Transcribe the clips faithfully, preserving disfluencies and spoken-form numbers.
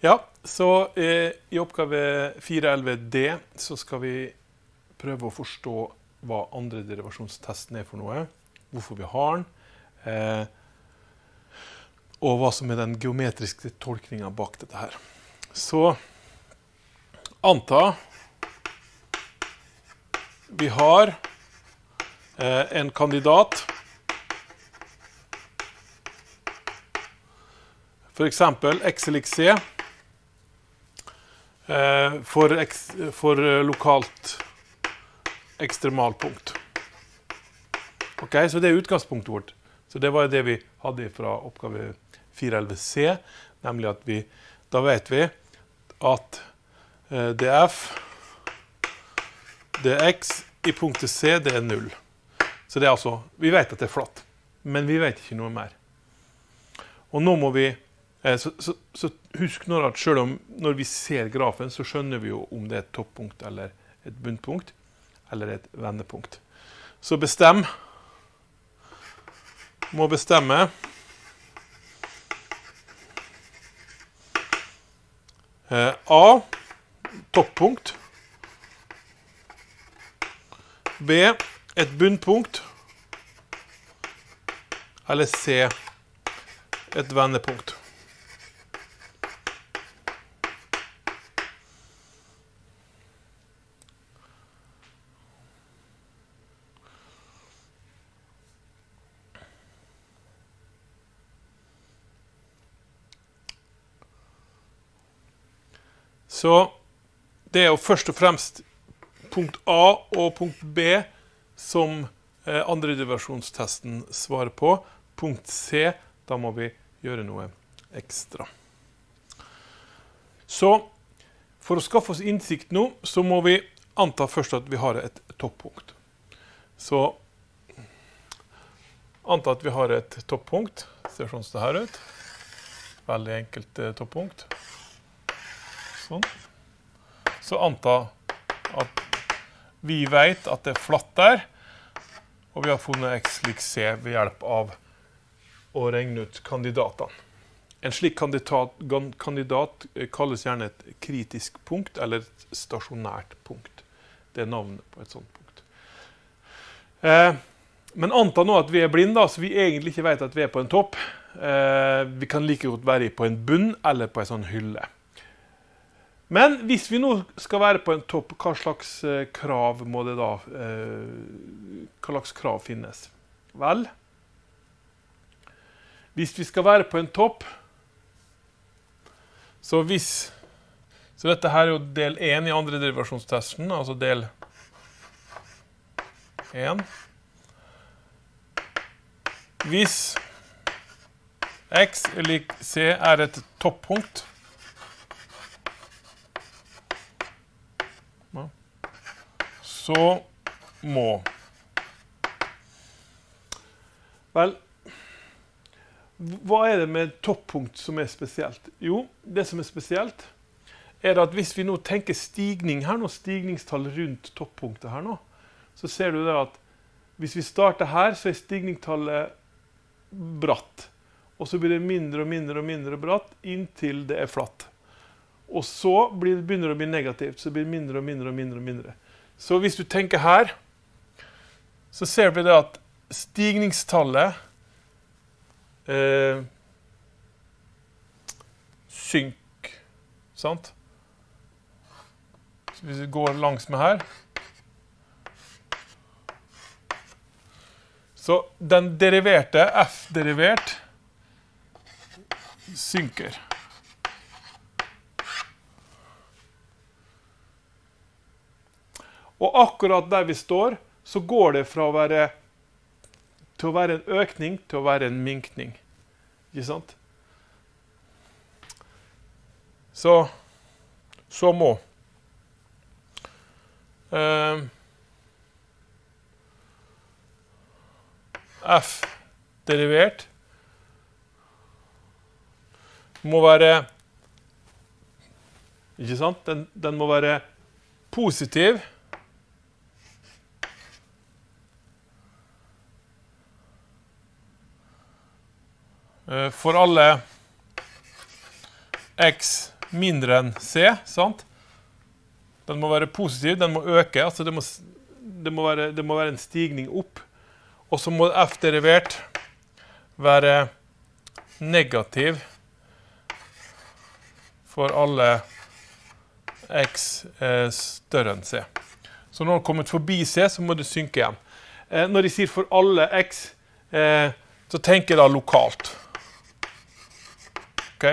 Ja, så eh, i oppgave fire elleve D så skal vi prøve å forstå hva andre derivasjonstesten er for noe, hvorfor vi har den, eh, og hva som er den geometriske tolkningen bak dette her. Så anta vi har eh, en kandidat, for eksempel x lik c, eh, for, x, for lokalt ekstremalpunkt. Ok, så det er utgangspunktet vårt. Så det var det vi hadde fra oppgave fire elleve C, nemlig at vi, da vet vi at eh, df, dx i punktet C, det er null. Så det er altså, vi vet at det er flatt, men vi vet ikke noe mer. Og nå må vi, eh, så, så, så husk nå at selv om når vi ser grafen, så skjønner vi jo om det er et toppunkt eller et bunnpunkt, eller et vendepunkt. Så bestem, må bestemme eh, A, toppunkt, B, et bunnpunkt, eller C, et vendepunkt. Så det er jo først og fremst punkt A og punkt B som eh, andre derivasjonstesten svarer på. Punkt C, da må vi gjøre noe ekstra. Så for å skaffe oss innsikt nå, så må vi anta først at vi har et toppunkt. Så anta at vi har et toppunkt. Ser sånn som det her ut. Veldig enkelt eh, toppunkt. Sånn. Så anta at vi vet at det er flatt der, og vi har funnet x lik c ved hjelp av å regne ut kandidatene. En slik kandidat, kandidat kalles gjerne et kritisk punkt, eller et stasjonært punkt. Det er navnet på et sånt punkt. Eh, men anta nå at vi er blinde, så vi egentlig ikke vet at vi er på en topp. Eh, vi kan like godt være på en bunn, eller på en sånn hylle. Men hvis vi nå skal være på en topp, hva slags eh, krav må det da, eh, hva slags krav finnes? Vel, hvis vi skal være på en topp, så hvis, så dette her er jo del én i andre derivasjonstesten, altså del én. Hvis x lik c er et toppunkt, så må. Vel, hva er det med toppunkt som er spesielt? Jo, det som er spesielt er at hvis vi nå tenker stigning her nå, stigningstall rundt toppunktet her nå, så ser du det at hvis vi starter her, så er stigningstallet bratt. Og så blir det mindre og mindre og mindre bratt inntil det er flatt. Og så blir det, begynner det å bli negativt, så blir det mindre og mindre og mindre og mindre. Så hvis du tenker her, så ser vi det at stigningstallet eh, synker, sant? Så hvis vi går langs med her, så den deriverte, f-derivert, synker. Og akkurat der vi står, så går det fra å være, til å være en økning til å være en minkning. Ikke sant? Så, så må. Um, F derivert må være, ikke sant? Den, den må være positiv. For alle x mindre enn C, sant? Den må være positiv, den må øke, altså det må, det må, være, det må være en stigning opp. Og så må F derivert være negativ for alle x er større enn C. Så når den kommer forbi C, så må det synke igjen. Eh, når jeg sier for alle x, eh, så tenker jeg da lokalt. Ok?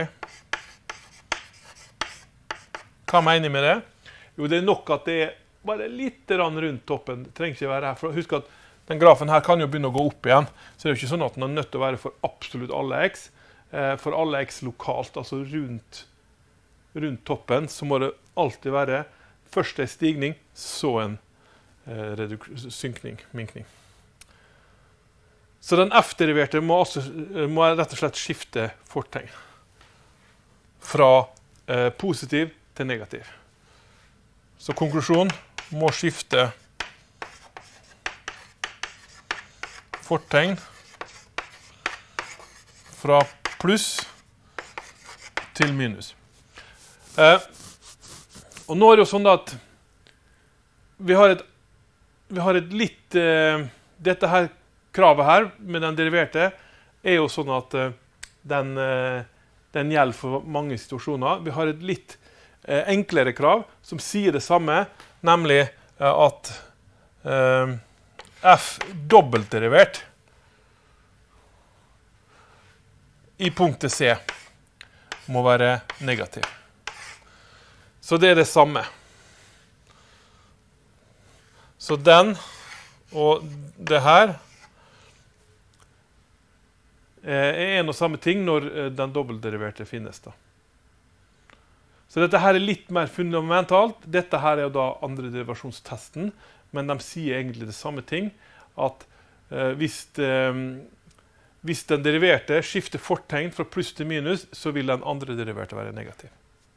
Hva mener jeg med det? Jo, det er nok at det er bare litt rundt toppen. Det trenger ikke være her. For husk at den grafen her kan jo begynne å gå opp igjen. Så det er jo ikke sånn at den er nødt til å være for absolutt alle x. Eh, for alle x lokalt, altså rundt, rundt toppen, så må det alltid være først en stigning, så en eh, synkning, minkning. Så den F-deriverte må, altså, må rett og slett skifte fortegn. Fra eh, positiv til negativ. Så konklusjonen må skifte fortegn fra pluss til minus. Eh, og nå er det jo sånn at vi har et, vi har et litt, eh, dette her kravet her med den deriverte er jo sånn at eh, den, eh, den gjelder for mange situasjoner. Vi har et litt eh, enklere krav som sier det samme, nemlig eh, at eh, f dobbeltderivert i punktet C må være negativ. Så det er det samme. Så den og det her er en og samme ting når den dobbeltderiverte finnes da. Så dette her er litt mer fundamentalt. Dette her er jo da andre derivasjonstesten, men de sier egentlig det samme ting, at eh, hvis, eh, hvis den deriverte skifter fortegn fra pluss til minus, så vil den andre deriverte være negativ.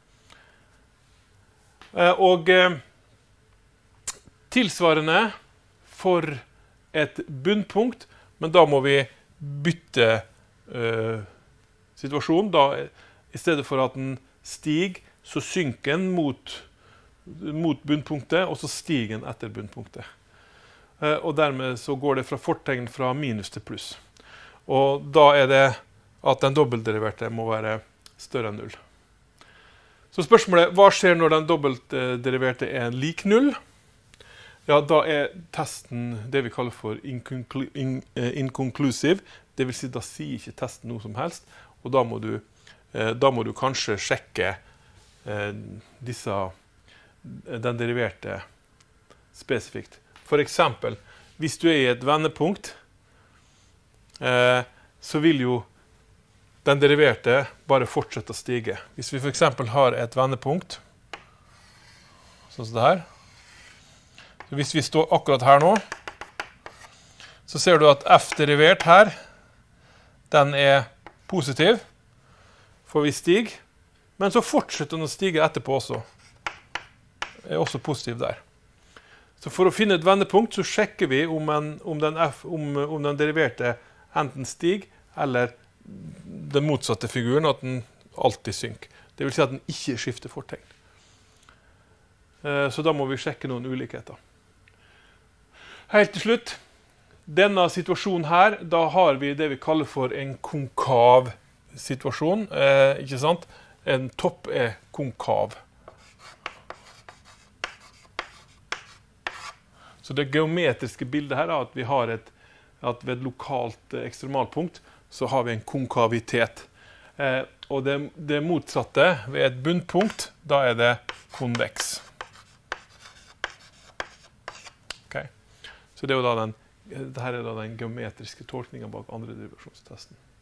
Eh, og eh, tilsvarende for et bunnpunkt, men da må vi bytte eh, situasjon. Da, i stedet for at den stiger, så synker den mot, mot bunnpunktet, og så stiger den etter bunnpunktet. Eh, og dermed så går det fra fortegn fra minus til pluss. Og da er det at den dobbeltderiverte må være større enn null. Så spørsmålet er, hva skjer når den dobbeltderiverte er lik null? Ja, da er testen det vi kaller for inconclu in, uh, inconclusive. Det vil si, da sier ikke testen noe som helst, og da må du, uh, da må du kanskje sjekke uh, disse, den deriverte spesifikt. For eksempel, hvis du er i et vendepunkt, uh, så vil jo den deriverte bare fortsette å stige. Hvis vi for eksempel har et vendepunkt, sånn som det her, så hvis vi står akkurat her nå, så ser du at f derivert her, den er positiv, for vi stiger, men så fortsetter den å stige etterpå også. Er også positiv der. Så for å finne et vendepunkt, så sjekker vi om, en, om, den, f, om, om den deriverte enten stiger, eller den motsatte figuren, at den alltid synker. Det vil si at den ikke skifter fortegn. Så da må vi sjekke noen ulikheter. Helt til slutt, denne situasjonen her, da har vi det vi kaller for en konkav situasjon, eh, ikke sant? En topp er konkav. Så det geometriske bildet her er at vi har et, at ved et lokalt ekstremalpunkt, så har vi en konkavitet. Eh, og det, det motsatte, ved et bunnpunkt, da er det konveks. Okay. Så det er jo da den, dette er da den geometriske tolkningen bak andre derivasjonstesten.